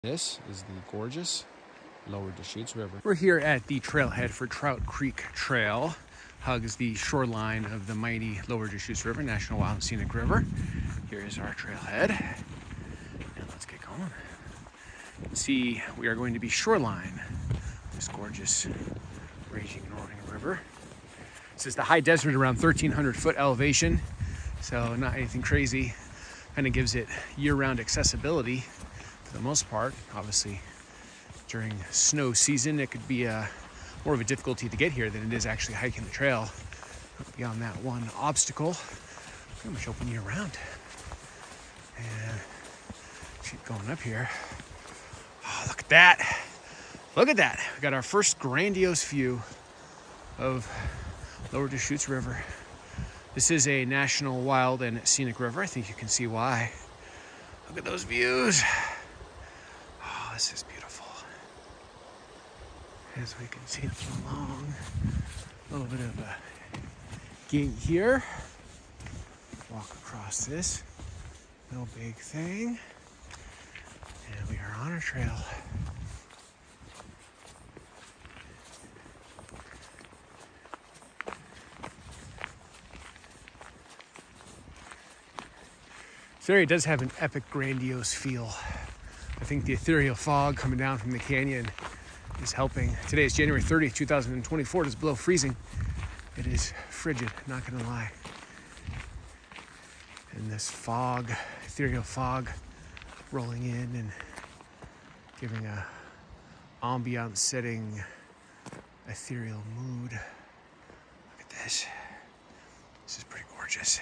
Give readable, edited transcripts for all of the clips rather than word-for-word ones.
This is the gorgeous Lower Deschutes River. We're here at the trailhead for Trout Creek Trail. Hugs the shoreline of the mighty Lower Deschutes River, National Wild and Scenic River. Here is our trailhead. And let's get going. You can see we are going to be shoreline this gorgeous raging and roaring river. This is the high desert, around 1,300 foot elevation, so not anything crazy. Kind of gives it year-round accessibility for the most part. Obviously, during snow season, it could be more of a difficulty to get here than it is actually hiking the trail. Beyond that one obstacle, pretty much open year-round. And keep going up here. Oh, look at that! Look at that! We got our first grandiose view of Lower Deschutes River. This is a national wild and scenic river. I think you can see why. Look at those views. Oh, this is beautiful. As we can see along, a little bit of a gate here. Walk across this. No big thing. And we are on our trail. This area does have an epic, grandiose feel. I think the ethereal fog coming down from the canyon is helping. Today is January 30th, 2024. It is below freezing. It is frigid, not gonna lie. And this fog, ethereal fog, rolling in and giving a ambient setting, ethereal mood. Look at this. This is pretty gorgeous.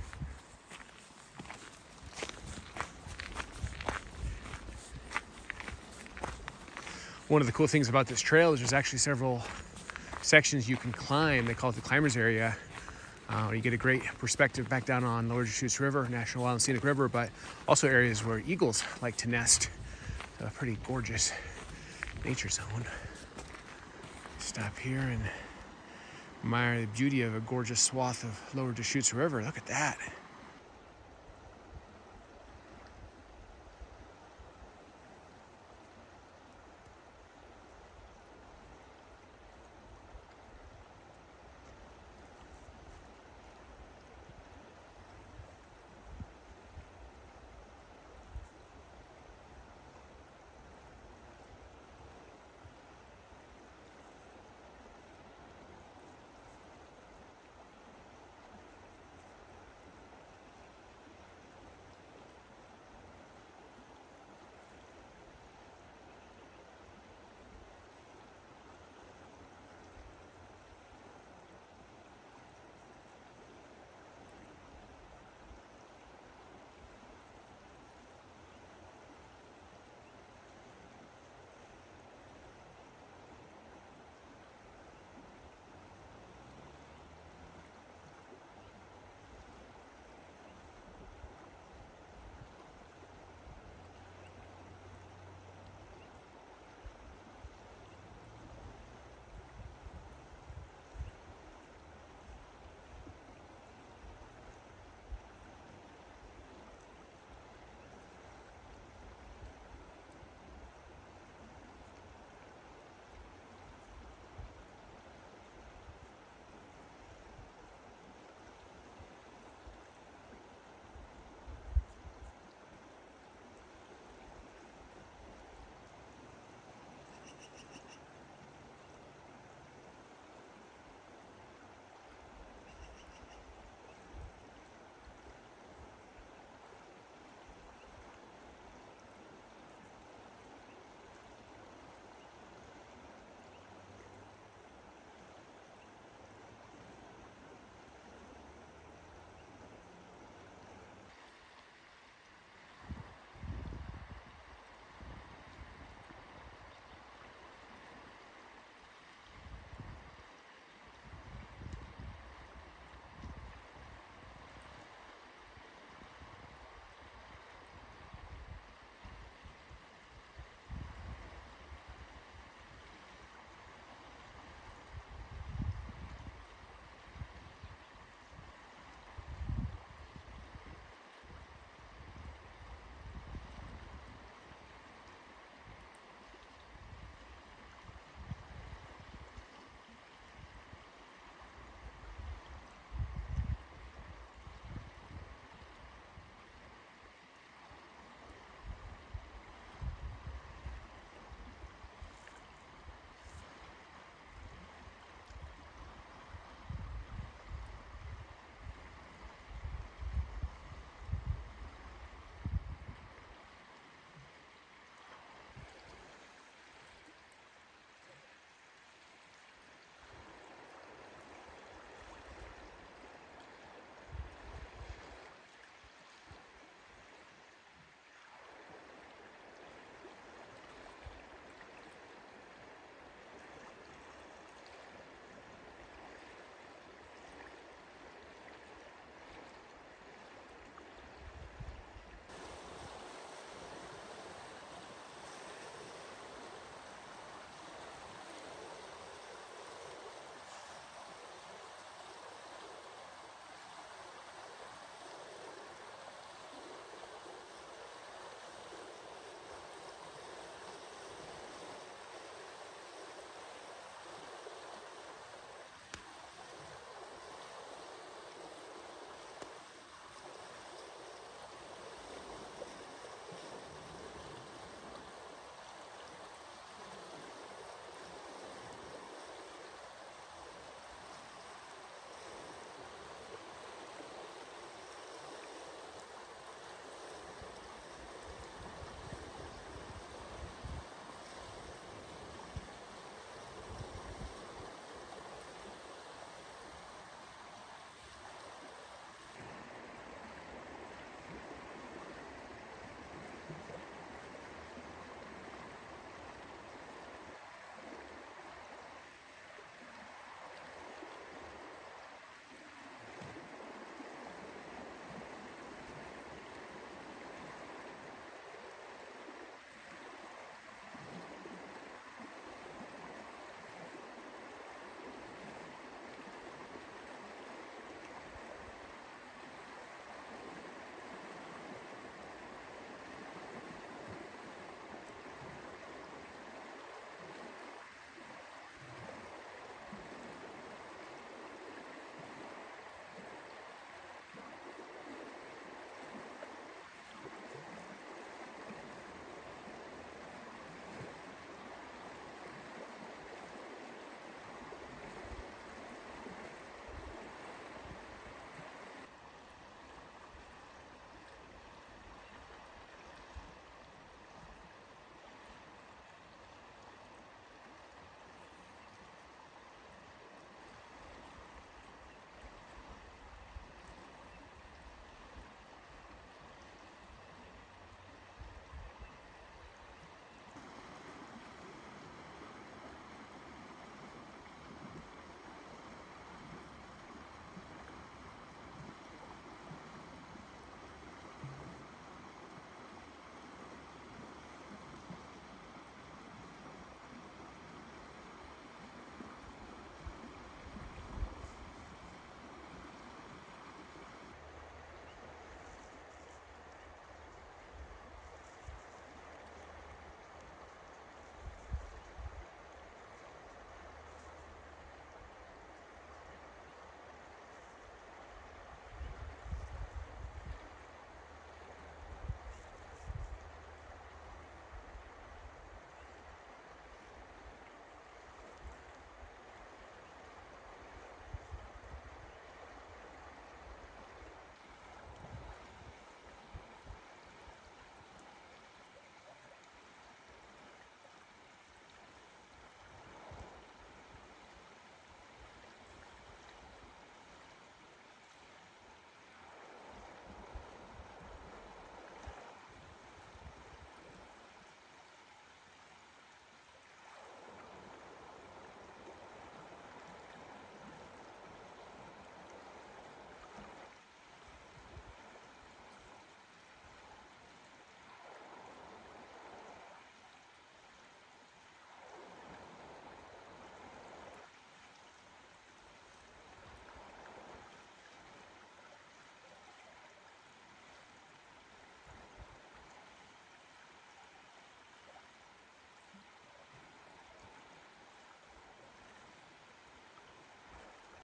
One of the cool things about this trail is there's actually several sections you can climb. They call it the climbers area. You get a great perspective back down on Lower Deschutes River, National Wild and Scenic River, but also areas where eagles like to nest. So a pretty gorgeous nature zone. Stop here and admire the beauty of a gorgeous swath of Lower Deschutes River. Look at that.